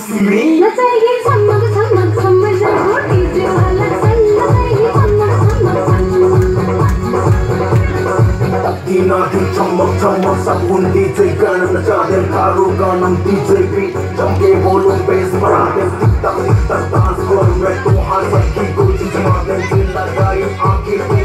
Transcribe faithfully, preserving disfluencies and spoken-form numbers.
me. नचाइए चमक चमक चमक डीजे वाला चल नचाइए चमक चमक Tina di चमक चमक सब उन डीजे गाना नचा दे थारू गाना डीजे बीट चमके वॉल्यूम बेस बढ़ा दे टिक टक टिक टक डांस कर मैं तो हर सबकी को चीज मार दे दिल लगाई आंखें